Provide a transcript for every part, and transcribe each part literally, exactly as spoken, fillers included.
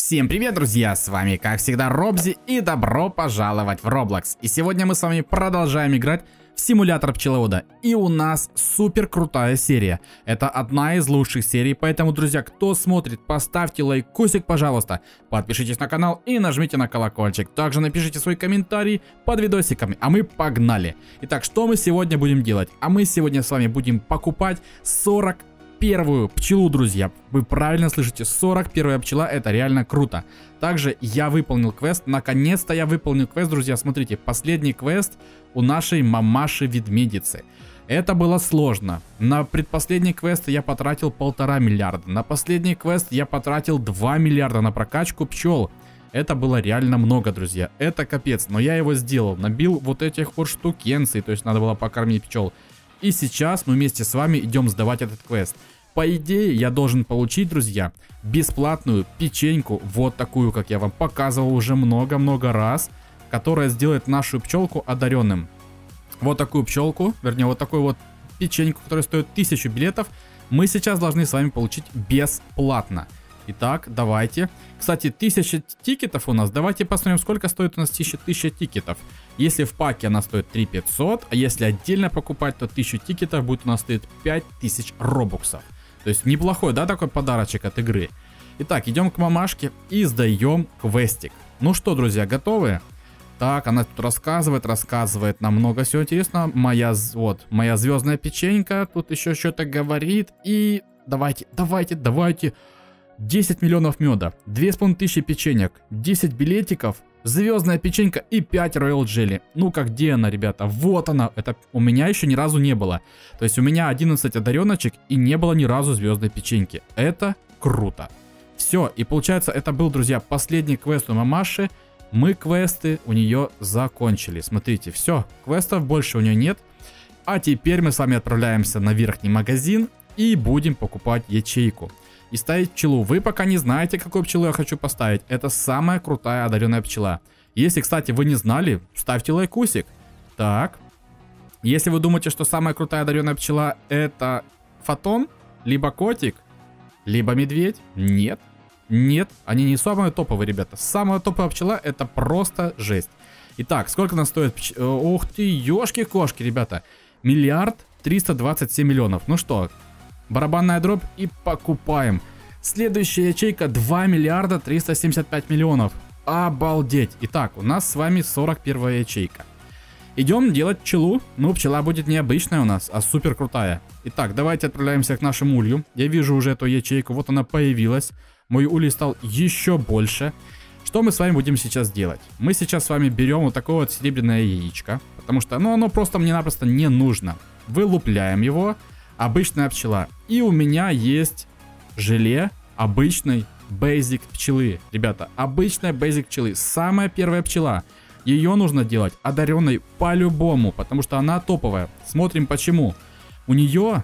Всем привет, друзья! С вами, как всегда, Робзи, и добро пожаловать в Roblox. И сегодня мы с вами продолжаем играть в симулятор пчеловода. И у нас супер крутая серия. Это одна из лучших серий, поэтому, друзья, кто смотрит, поставьте лайкусик, пожалуйста. Подпишитесь на канал и нажмите на колокольчик. Также напишите свой комментарий под видосиками, а мы погнали. Итак, что мы сегодня будем делать? А мы сегодня с вами будем покупать сорок первую пчелу, друзья. Вы правильно слышите, сорок первая пчела, это реально круто. Также я выполнил квест, наконец-то я выполнил квест, друзья. Смотрите, последний квест у нашей мамаши-ведмедицы. Это было сложно. На предпоследний квест я потратил полтора миллиарда. На последний квест я потратил два миллиарда на прокачку пчел. Это было реально много, друзья. Это капец, но я его сделал. Набил вот этих вот штукенций, то есть надо было покормить пчел. И сейчас мы вместе с вами идем сдавать этот квест. По идее, я должен получить, друзья, бесплатную печеньку, вот такую, как я вам показывал уже много-много раз, которая сделает нашу пчелку одаренным. Вот такую пчелку, вернее, вот такую вот печеньку, которая стоит тысячу билетов, мы сейчас должны с вами получить бесплатно. Итак, давайте. Кстати, тысяча тикетов у нас. Давайте посмотрим, сколько стоит у нас тысяча тикетов. Если в паке она стоит три тысячи пятьсот, а если отдельно покупать, то тысяча тикетов будет у нас стоить пять тысяч робоксов. То есть неплохой, да, такой подарочек от игры. Итак, идем к мамашке и сдаем квестик. Ну что, друзья, готовы? Так, она тут рассказывает, рассказывает нам много всего интересного. Моя, вот, моя звездная печенька тут еще что-то говорит. И давайте, давайте, давайте. десять миллионов меда, две с половиной тысячи печенек, десять билетиков, звездная печенька и пять Royal Jelly. Ну-ка, где она, ребята? Вот она. Это у меня еще ни разу не было. То есть у меня одиннадцать одареночек и не было ни разу звездной печеньки. Это круто. Все, и получается, это был, друзья, последний квест у мамаши. Мы квесты у нее закончили. Смотрите, все, квестов больше у нее нет. А теперь мы с вами отправляемся на верхний магазин и будем покупать ячейку. И ставить пчелу. Вы пока не знаете, какую пчелу я хочу поставить. Это самая крутая одаренная пчела. Если, кстати, вы не знали, ставьте лайкусик. Так. Если вы думаете, что самая крутая одаренная пчела это фотон, либо котик, либо медведь, нет. Нет, они не самые топовые, ребята. Самая топовая пчела это просто жесть. Итак, сколько она стоит? Пч... Ух ты, ёшки-кошки, ребята. Миллиард триста двадцать семь миллионов. Ну что, барабанная дробь и покупаем. Следующая ячейка два миллиарда триста семьдесят пять миллионов. Обалдеть. Итак, у нас с вами сорок первая ячейка. Идем делать пчелу. Ну, пчела будет необычная у нас, а супер крутая. Итак, давайте отправляемся к нашему улью. Я вижу уже эту ячейку. Вот она появилась. Мой улей стал еще больше. Что мы с вами будем сейчас делать? Мы сейчас с вами берем вот такое вот серебряное яичко. Потому что, ну, оно просто мне-напросто не нужно. Вылупляем его. Обычная пчела. И у меня есть желе обычной basic пчелы. Ребята, обычная basic пчелы. Самая первая пчела. Ее нужно делать одаренной по-любому, потому что она топовая. Смотрим почему. У нее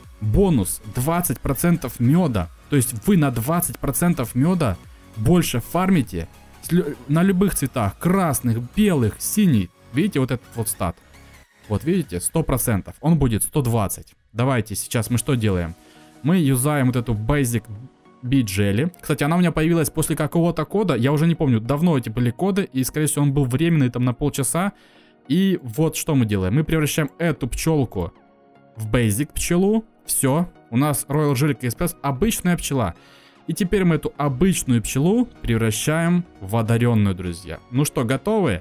бонус двадцать процентов меда. То есть вы на двадцать процентов меда больше фармите на любых цветах. Красных, белых, синий. Видите вот этот вот стат? Вот видите, сто процентов. Он будет сто двадцать. Давайте сейчас мы что делаем? Мы юзаем вот эту Basic Bee Jelly. Кстати, она у меня появилась после какого-то кода. Я уже не помню, давно эти были коды. И, скорее всего, он был временный там на полчаса. И вот что мы делаем. Мы превращаем эту пчелку в Basic пчелу. Все. У нас Royal Jelly Express обычная пчела. И теперь мы эту обычную пчелу превращаем в одаренную, друзья. Ну что, готовы?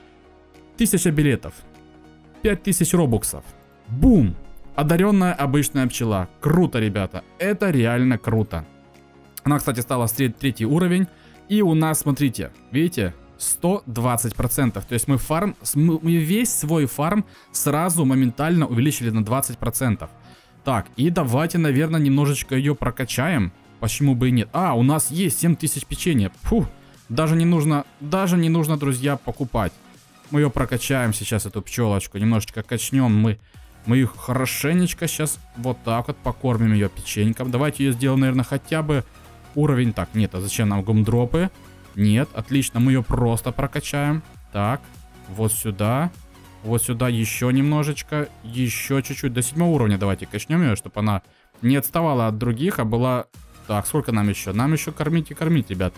Тысяча билетов. пять тысяч робоксов. Бум! Одаренная обычная пчела. Круто, ребята. Это реально круто. Она, кстати, стала третий уровень. И у нас, смотрите, видите, сто двадцать процентов. То есть мы фарм, мы весь свой фарм сразу моментально увеличили на двадцать процентов. Так, и давайте, наверное, немножечко ее прокачаем. Почему бы и нет? А, у нас есть семь тысяч печенья. Фу, даже не нужно, даже не нужно, друзья, покупать. Мы ее прокачаем сейчас, эту пчелочку. Немножечко качнем мы. Мы их хорошенечко сейчас вот так вот покормим ее печеньком. Давайте ее сделаем, наверное, хотя бы уровень. Так, нет, а зачем нам гумдропы? Нет, отлично, мы ее просто прокачаем. Так, вот сюда. Вот сюда еще немножечко. Еще чуть-чуть. До седьмого уровня давайте качнем ее, чтобы она не отставала от других, а была... Так, сколько нам еще? Нам еще кормить и кормить, ребята.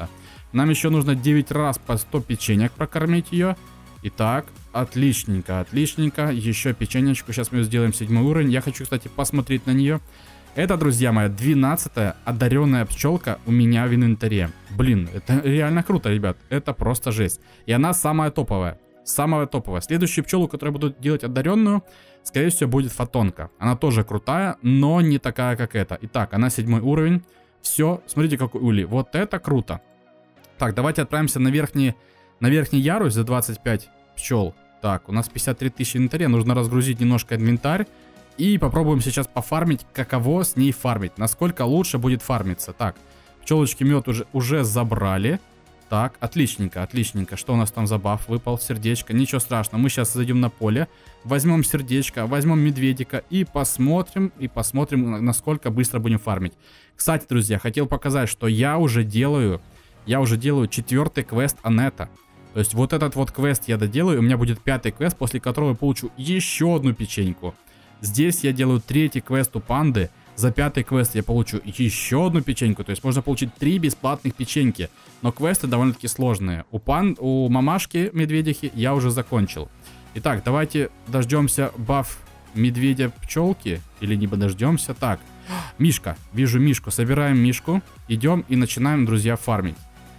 Нам еще нужно девять раз по сто печенек прокормить ее. Итак, отличненько, отличненько. Еще печенечку. Сейчас мы сделаем седьмой уровень. Я хочу, кстати, посмотреть на нее. Это, друзья мои, двенадцатая одаренная пчелка у меня в инвентаре. Блин, это реально круто, ребят. Это просто жесть. И она самая топовая. Самая топовая. Следующую пчелу, которую буду делать одаренную, скорее всего, будет фотонка. Она тоже крутая, но не такая, как эта. Итак, она седьмой уровень. Все, смотрите, какой улей. Вот это круто. Так, давайте отправимся на верхний, на верхний ярус за двадцать пять пчел. Так, у нас пятьдесят три тысячи инвентаря. Нужно разгрузить немножко инвентарь. И попробуем сейчас пофармить, каково с ней фармить. Насколько лучше будет фармиться. Так, пчелочки мед уже, уже забрали. Так, отличненько, отличненько. Что у нас там за баф? Выпал сердечко. Ничего страшного. Мы сейчас зайдем на поле. Возьмем сердечко, возьмем медведика. И посмотрим, и посмотрим, насколько быстро будем фармить. Кстати, друзья, хотел показать, что я уже делаю... Я уже делаю четвертый квест Анетта. То есть вот этот вот квест я доделаю. И у меня будет пятый квест, после которого я получу еще одну печеньку. Здесь я делаю третий квест у панды. За пятый квест я получу еще одну печеньку. То есть можно получить три бесплатных печеньки. Но квесты довольно-таки сложные. У пан, у мамашки медведихи я уже закончил. Итак, давайте дождемся баф медведя пчелки. Или не подождемся. Так, Мишка. Вижу Мишку. Собираем Мишку. Идем и начинаем, друзья, фармить.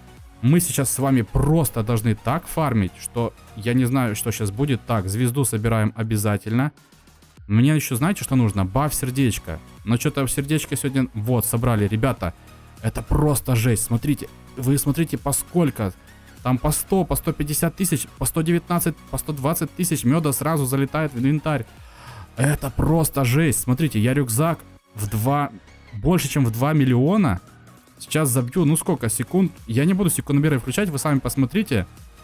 Мы сейчас с вами просто должны так фармить, что я не знаю, что сейчас будет. Так, звезду собираем обязательно. Мне еще, знаете, что нужно? Баф сердечко. Но что-то в сердечко сегодня... Вот, собрали. Ребята, это просто жесть. Смотрите, вы смотрите, по сколько. Там по сто, по сто пятьдесят тысяч, по сто девятнадцать, по сто двадцать тысяч меда сразу залетает в инвентарь. Это просто жесть. Смотрите, я рюкзак в два... Больше, чем в два миллиона. Сейчас забью, ну сколько секунд. Я не буду секундомеры включать, вы сами посмотрите.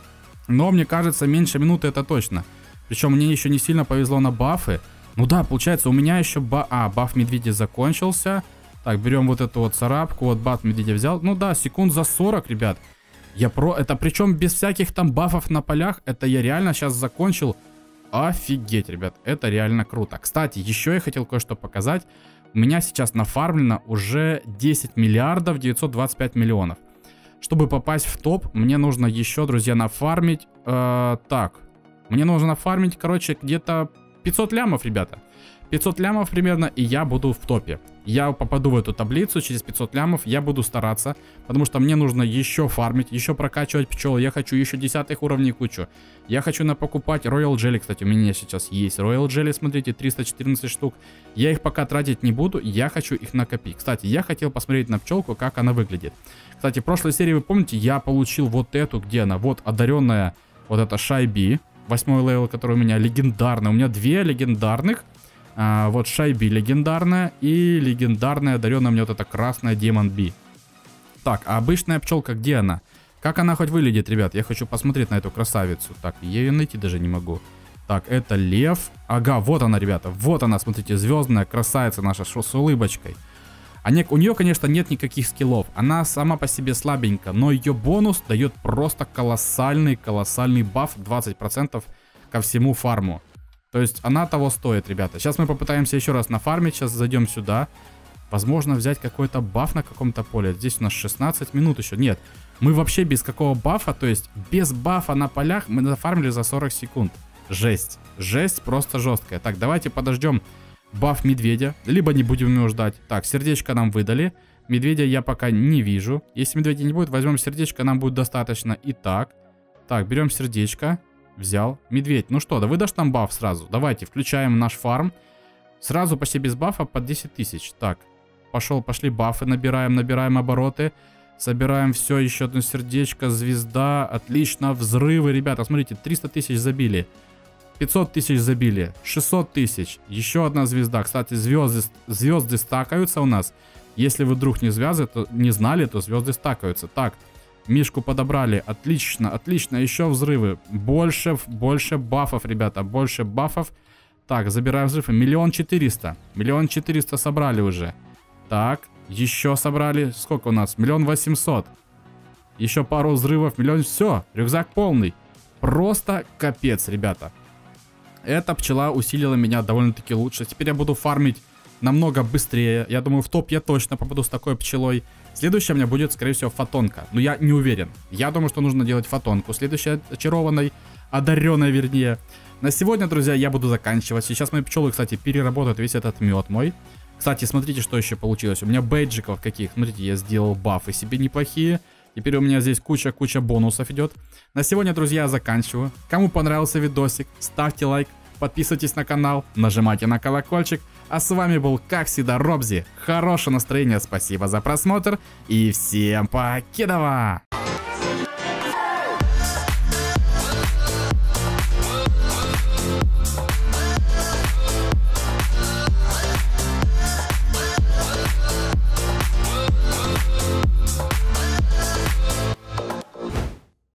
Но мне кажется, меньше минуты это точно. Причем мне еще не сильно повезло на бафы. Ну да, получается, у меня еще ба... А, баф медведя закончился. Так, берем вот эту вот царапку. Вот баф медведя взял. Ну да, секунд за сорок, ребят. Я про... Это причем без всяких там бафов на полях. Это я реально сейчас закончил. Офигеть, ребят. Это реально круто. Кстати, еще я хотел кое-что показать. У меня сейчас нафармлено уже десять миллиардов девятьсот двадцать пять миллионов. Чтобы попасть в топ, мне нужно еще, друзья, нафармить... Э, так, мне нужно нафармить, короче, где-то... пятьсот лямов, ребята. пятьсот лямов примерно, и я буду в топе. Я попаду в эту таблицу через пятьсот лямов, я буду стараться, потому что мне нужно еще фармить, еще прокачивать пчел. Я хочу еще десятых уровней кучу. Я хочу напокупать Royal Jelly, кстати, у меня сейчас есть Royal Jelly, смотрите, триста четырнадцать штук. Я их пока тратить не буду, я хочу их накопить. Кстати, я хотел посмотреть на пчелку, как она выглядит. Кстати, в прошлой серии, вы помните, я получил вот эту, где она? Вот одаренная, вот эта Шайби. Восьмой левел, который у меня легендарный. У меня две легендарных. А, вот Шайби легендарная. И легендарная одаренная у меня вот эта красная Демон Би. Так, а обычная пчелка, где она? Как она хоть выглядит, ребят? Я хочу посмотреть на эту красавицу. Так, я ее найти даже не могу. Так, это лев. Ага, вот она, ребята. Вот она, смотрите, звездная красавица наша с улыбочкой. А не, у нее, конечно, нет никаких скиллов. Она сама по себе слабенькая, но ее бонус дает просто колоссальный, колоссальный баф двадцать процентов ко всему фарму. То есть она того стоит, ребята. Сейчас мы попытаемся еще раз нафармить. Сейчас зайдем сюда. Возможно, взять какой-то баф на каком-то поле. Здесь у нас шестнадцать минут еще. Нет, мы вообще без какого бафа, то есть без бафа на полях мы нафармили за сорок секунд. Жесть. Жесть просто жесткая. Так, давайте подождем баф медведя, либо не будем его ждать. Так, сердечко нам выдали. Медведя я пока не вижу. Если медведя не будет, возьмем сердечко, нам будет достаточно. Итак, так, берем сердечко. Взял. Медведь, ну что, да выдашь нам баф сразу. Давайте, включаем наш фарм. Сразу почти без бафа под десять тысяч. Так, пошел, пошли бафы, набираем, набираем обороты. Собираем все, еще одно сердечко, звезда. Отлично, взрывы, ребята, смотрите, триста тысяч забили. пятьсот тысяч забили, шестьсот тысяч, еще одна звезда. Кстати, звезды, звезды стакаются у нас. Если вы вдруг не, звязы, то, не знали, то звезды стакаются. Так, Мишку подобрали, отлично, отлично, еще взрывы. Больше, больше бафов, ребята, больше бафов. Так, забираем взрывы, миллион четыреста, миллион четыреста собрали уже. Так, еще собрали, сколько у нас, миллион восемьсот. Еще пару взрывов, миллион, все, рюкзак полный. Просто капец, ребята. Эта пчела усилила меня довольно-таки лучше. Теперь я буду фармить намного быстрее. Я думаю, в топ я точно попаду с такой пчелой. Следующая у меня будет, скорее всего, фотонка. Но я не уверен. Я думаю, что нужно делать фотонку. Следующая очарованной, одаренной, вернее. На сегодня, друзья, я буду заканчивать. Сейчас мои пчелы, кстати, переработают весь этот мед мой. Кстати, смотрите, что еще получилось. У меня бейджиков каких. Смотрите, я сделал бафы себе неплохие. Теперь у меня здесь куча-куча бонусов идет. На сегодня, друзья, я заканчиваю. Кому понравился видосик, ставьте лайк, подписывайтесь на канал, нажимайте на колокольчик. А с вами был, как всегда, Робзи. Хорошего настроения, спасибо за просмотр и всем покедова!